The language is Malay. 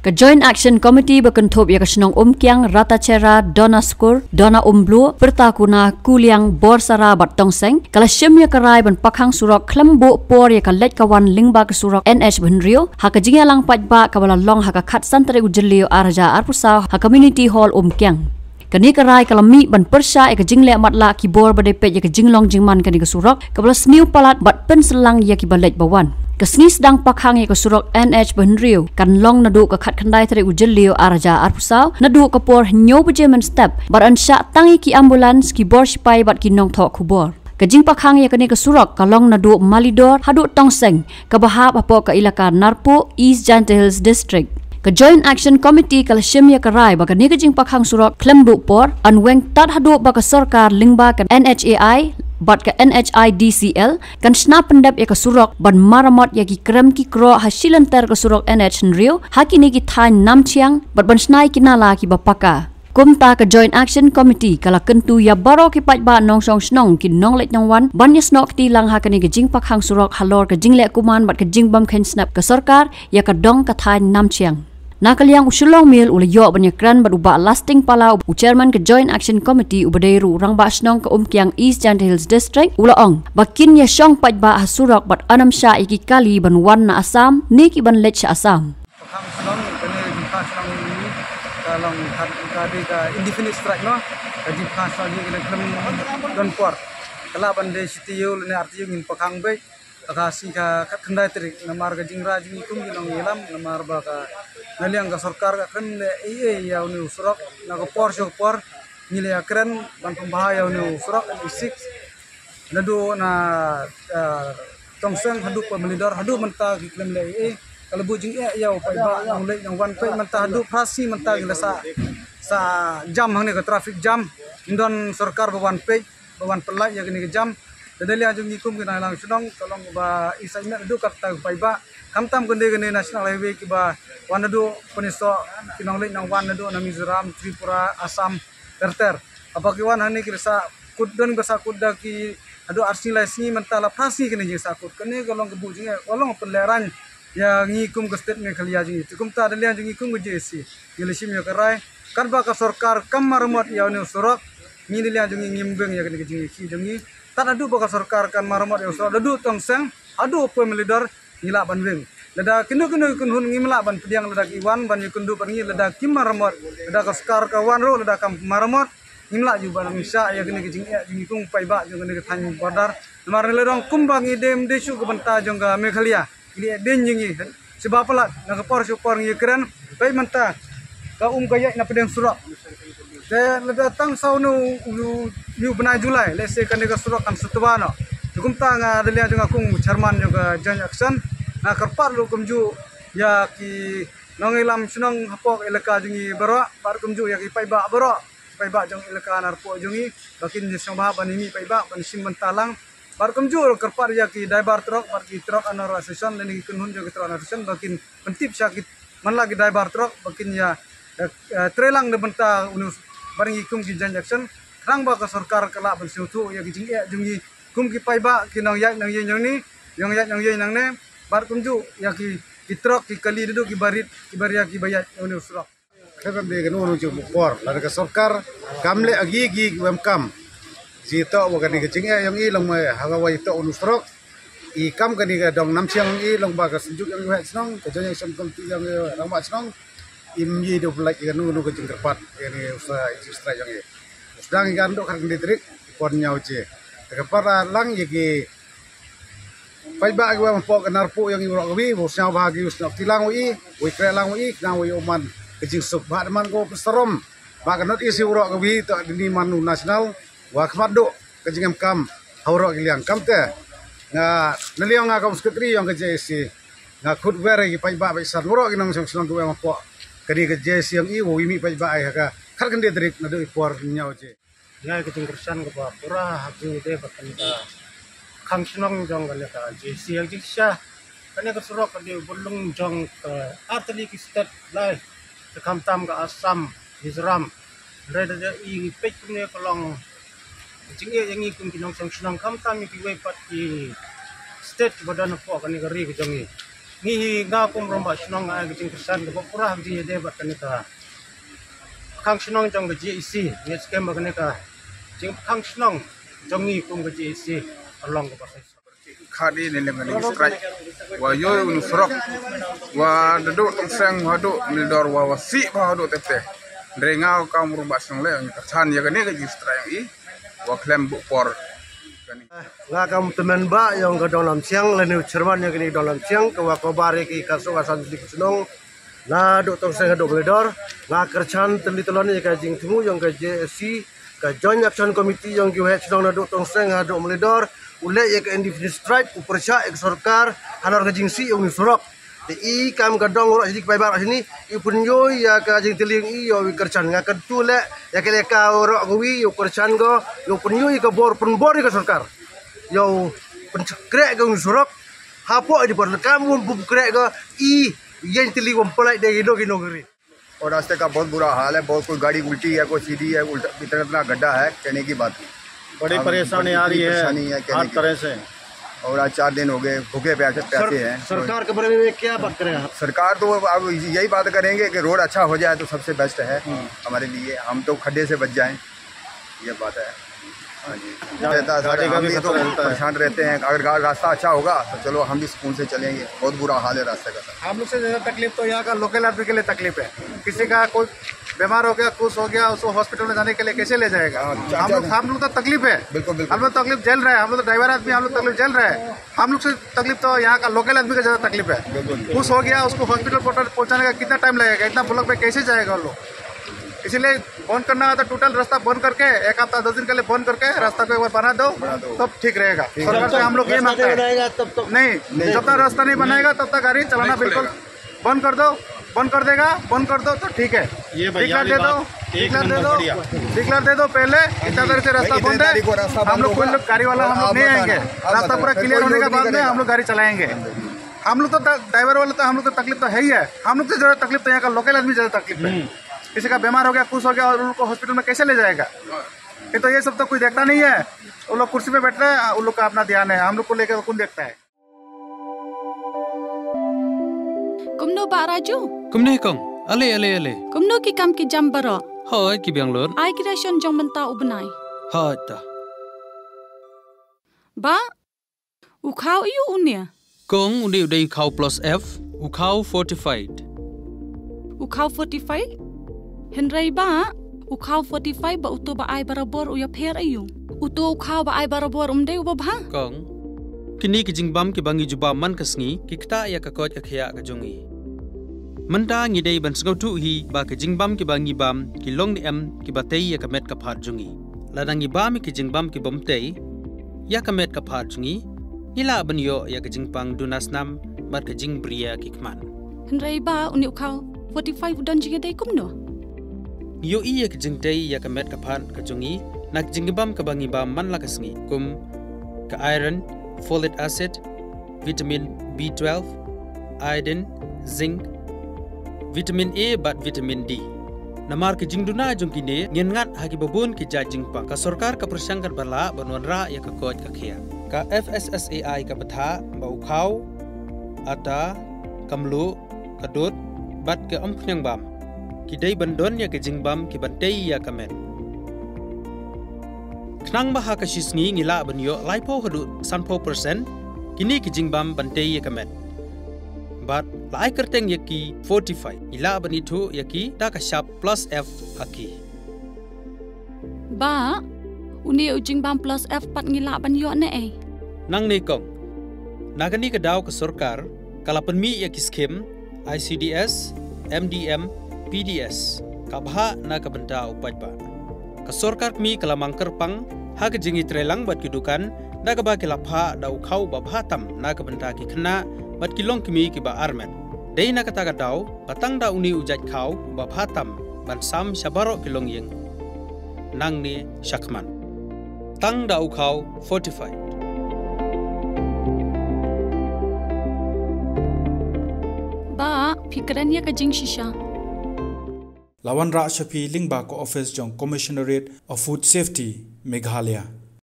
Ke Joint Action Committee berkentup ya kesenong Kiang Ratachera Dona Skur Dona Blue pertakuna kuliang borsara bat tongseng kala syem ya kerai ban pakhang surok klembu por ya kalet kawan lingba ke surok NH Benrio haka jingya lang pajba kabala long haka khat santre ujelio arja arpusau ha community hall Kiang. Kani kerai kalami ban persya ya jingle matla kibor badepet ya jinglong jingman kani ke surok kabala sniu palat bat penselang ya kibalet bawan. Kesni sedang pakhang ya ke surok NH Benrio kan long nadu ke khat khandai tari ujelio arja arpusau nadu ke por nyo bejemen step bar ansya tangi ki ambulans ki bor sipai bat ki nong thok kubor. Kejing pakhang ya kani ke surok kalong nadu malidor hadu tongseng ke bahap apo ke ilaka Narpo East Janta Hills District. Ke Joint Action Committee kala syem ya kerai baka ni kejing pakhang surok klembu por anweng tat hadu baka sorkar lingba ke NHAI bat ke NHIDCL kan sna pendap ya ke surok ban maramot ya ki krem ki kro hasilan ter ke surok NH Nrio haki ni ki thai nam chiang bat ban snai kinala ki bapaka kumta ke Joint Action Committee kala kentu ya baro ki pajba nong song snong ki nong lek nong wan ban ya snok ti lang hakani ke jing pakhang surok halor ke jing lek kuman bat ke jing bam khen snap ke sarkar ya ke dong ke thai nam chiang. Nakaliang usulong mil ula yo banyakran beruba lasting pala u chairman ke Joint Action Committee ubadeiru rang ba snong ke Kiang East Janta Hills District ula ong bakin ya syong pajba hasurok bat anam sya iki kali ban wan na Assam ni ki ban lech Assam. Pakhang snong kene jingka snong ini kalong hat kadi ka indefinite strike no ka jingka snong ni kene klem don por kala bande sitiyo ne artiyo ngin pakhang be kasi ka khandai trik namar ka jingra jingi kum nong yelam namar ba ka naliang ka sarkar ka kan yaw ni usrok na ka por por nile akren ban pembahaya ni usrok isik nadu na tongseng hadu pemelidor hadu menta ki klem le kalau bujing yaw pai ba nong le nong wan pai menta hadu prasi menta gila sa jam hang ni ka traffic jam indon sarkar bawan pelai ya gini ke jam dadali ajung ngikum kena lang sunong tolong ba isa ina du kata pai ba kamtam gende national highway ki ba wanadu peniso kinong le nang wanadu na Mizoram Tripura Assam terter apaki wan hani kirsa kudon basa kudda ki adu arsi laisi mentala phasi kene je sakut kene golong kebu jinge golong peleran ya ngikum ke state me khalia jingi tukum ta dadali ajung ngikum ke jesi yelesim ya karai kan ba ka sarkar kamarmot ya ni surok ni le ajung ngimbeng ya kene jingi ki jingi tak adu baka sarkar kan maramot ya usra adu tongseng adu pemelidor ngila banweng leda kenu kunhun ngimla ban pediang leda iwan ban yukundu pergi leda kim maramot leda ka skar ka wan ro leda kam maramot ngimla ju ban misa ya kene jing ya jing kung pai ba jong kene than bodar mar le dong kumbang idem desu ke benta jong ka Meghalaya ini den jingi sebab pala na ka por ngi keren pai menta ka kaya na pedang surak dan datang saunu yu benai Julai lese kan dega surat kan setubano hukum tanga delia juga kung chairman juga Joint Action na karpar lu kumju ya ki nongilam sunong hapok elaka jungi baro par kumju ya ki paiba baro paiba jong elaka Narpo jungi bakin ni song bahan ini paiba ban sim mentalang par kumju karpar ya ki driver truck par ki truck anor association leni kunhun juga truck association bakin pentip sakit man lagi driver truck bakin ya trelang de benta unus barang ikum ki Joint Action rang ba ka sarkar kala ban siutu ya ki jing ya jungi kum ki pai ba ki nong yak nang ye nyang ni yong yak nang ye nang ne bar kum ju ya ki truk ki kali du ki barit ki baria ki bayat oni usrok kebam de ganu nu ju por la ka sarkar kamle agi gi wemkam jito wa ka ni ki jing ya yong i long me haga wa ito usrok i kam ka ni ka dong nam chiang i long ba ka sunjuk yang he snong ka Joint Action Committee yang rang ba snong imji do like ganu nu ka jing kerpat ini usaha istra yang ye sedang ikan dok kan ditrik pornya uci para lang yaki pai ba gua mpo ke Narpo yang irok wi bosnya bahagi usnok tilang wi kre lang wi na wi oman kejing sup ba man ko peserom ba kanot isi urok wi to di manu nasional wa khmado kejing kam haurok giliang kam te nga naliang nga kam sekretari yang ke JSC nga khut were ki pai ba san urok ginang song song ko mpo kadi ke JSC yang i wi mi pai ba ai ka khar kan ditrik na do ipor nya uci ya kita kersan ke pura hakim itu bahkan kita kangsunong jong kali ka JC yang jisya kan ke surok ke belum jong ke atli ki state lai ke kamtam ke Assam Mizoram reda de i pek ne kolong jinge yang ikum kinong kangsunong kamtam ki we pat ki state badan po kan ke ri ke jongi ngi nga kum romba shnong a gijing krisan ko pura hagji de bat kan ka khang shnong jong gji isi ne skem bagane ka jing khang shnong jong ni kum gji isi along ko pasai khadi ne le ngani strike wa yo un surok wa do tong sang wa do mildor wa si ba do tete renga ka murba shnong le ngi chan ya gane gji strike i wa klem bu por nga kam temen ba yang ke dalam siang lenu cerman yang kini dalam siang ke wakobare ki kaso wasan di kusnong na do tong sang do bledor nga kerchan teli telon yang ka jing temu yang ka JSC ka joint action committee yang ki het sedang na do tong sang do bledor ule ya ka indefinite strike upersya ek sarkar hanar ka jing si yang surok i kam ka dong ro sidik bai bar sini i punyo ya ka jing teling i yo kerchan nga ketu le ya ke le ka ro gwi yo kerchan go yo punyo i ka bor ka sarkar yo pencekrek ke surok hapo di por kamu bukrek ke i yang teli wempelai de gido giri और रास्ते का बहुत बुरा हाल है बहुत कोई गाड़ी उल्टी है कोई सीधी है उल्टा इतना गड्ढा है कहने की बात नहीं बड़ी परेशानी आ रही है हर तरह से और आज 4 दिन हो गए भूखे प्यासे हैं सरकार के बारे में क्या बात करें सरकार तो अब यही बात करेंगे कि रोड अच्छा हो जाए तो सबसे बेस्ट है हमारे लिए हम तो खड्डे से बच जाएं ये बात है हम भी तो परेशान रहते हैं अगर रास्ता अच्छा होगा तो चलो हम भी सुकून से चलेंगे बहुत बुरा हाल है रास्ते का हम लोग से ज़्यादा तकलीफ तो यहाँ का लोकल आदमी के लिए तकलीफ है किसी का कोई बीमार हो गया कुछ हो गया उसको हॉस्पिटल में जाने के लिए कैसे ले जाएगा हम लोग तो तकलीफ है बिल्कुल हम लोग तकलीफ झेल रहे हैं हम लोग तो ड्राइवर आदमी हम लोग तकलीफ झेल रहे हैं हम लोग से तकलीफ तो यहाँ का लोकल आदमी का ज़्यादा तकलीफ है कुछ हो गया उसको हॉस्पिटल पहुँचाने का कितना टाइम लगेगा इतना ब्लॉक में कैसे जाएगा लोग इसीलिए बंद करना है तो टोटल रास्ता बंद करके एक हफ्ता 10 दिन के लिए बंद करके रास्ता को एक बार बना दो तब ठीक रहेगा सरकार से हम लोग ये मांगते हैं तब तक नहीं जब तक रास्ता नहीं बनेगा तब तक गाड़ी चलाना बिल्कुल बंद कर दो बंद कर देगा बंद कर दो तो ठीक है डिक्लेयर दे दो पहले इतना देर से रास्ता बंद है हम लोग कोई गाड़ी वाला हम लोग नहीं आएंगे रास्ता पूरा क्लियर होने के बाद में हम लोग गाड़ी चलाएंगे हम लोग तो ड्राइवर वाले तो हम लोग तो तकलीफ तो है ही है हम लोग से ज़्यादा तकलीफ तो यहाँ का लोकल आदमी ज़्यादा तकलीफ है किसी का बीमार हो गया कुछ हो गया और उनको हॉस्पिटल में कैसे ले जाएगा ये तो ये सब तो कोई देखता नहीं है वो लोग कुर्सी पे बैठ रहे हैं उन लोग का अपना ध्यान है हम लोग को लेकर कौन देखता है कुमनो बाराजू कुमने कong ale कुमनो की काम की जम बरो hoi ki Bangalore आई की रेशन जंग बनता उबनाई hoi ta बा उखाओ यू उन्या kong uni udai khau plus f ukhau fortified उखाओ 45 Henry ba ukhao 45 ba uto ba ai barabor uya pher ayu uto ukhao ba ai barabor umde uba bha kong kini ki jingbam ki bangi juba man kasngi ki kta ya ka kot ka khya ka jongi manta ngi dei ban sngau tu hi ba ki jingbam ki bangi bam ki long ni em ki batei ya ka met ka phat jongi ladangi bam ki jingbam ki bomtei ya ka met ka phat jongi ila ban yo ya ka jingpang dunasnam mar ka jingbria ki kman Henry ba uni ukhao 45 don jiga dei kumno yo iya ka jingtei ya ka met ka phan ka jongi nak jingbam ka bangi bam man la kasngi kum ka iron folic acid vitamin B12 iodine zinc vitamin A bat vitamin D namar ka jingduna jongki ne ngien ngat hagi babun ki ja jingpa ka sarkar ka prasangkar bala banwanra ya ka koj ka khia ka FSSAI ka batha ba ukhau ata kamlu kadut bat ke amkhnyang bam ki dei bandon ya ke jingbam ki bantei ya kamen knang ba ha ka shisngi ngila banyo laipo hadu sanpo % kini ki jingbam bantei ya kamen bat lai kerteng ya ki 45 ila bani thu ya ki ta ka sharp plus f haki ba uni ujingbam plus f pat ngila banyo ne ai nang ne kong nagani ka daw ka sarkar kala panmi ya ki scheme ICDS, MDM, PDS, kabha na kabenta upajba. Kasorkar mi kalamang kerpang, ha kejingi trelang bat kidukan, na kaba kilapha da ukhau babhatam na kabenta ki khna bat kilong kimi ki ba armen. Dei na kata daw, batang da uni ujat khau babhatam ban sam shabaro kilong yeng. Nang ni shakman. Tang da ukhau 45. ba fikrannya ka jing shisha Lawan Ra Shafi Lingba ko office jong Commissionerate of Food Safety Meghalaya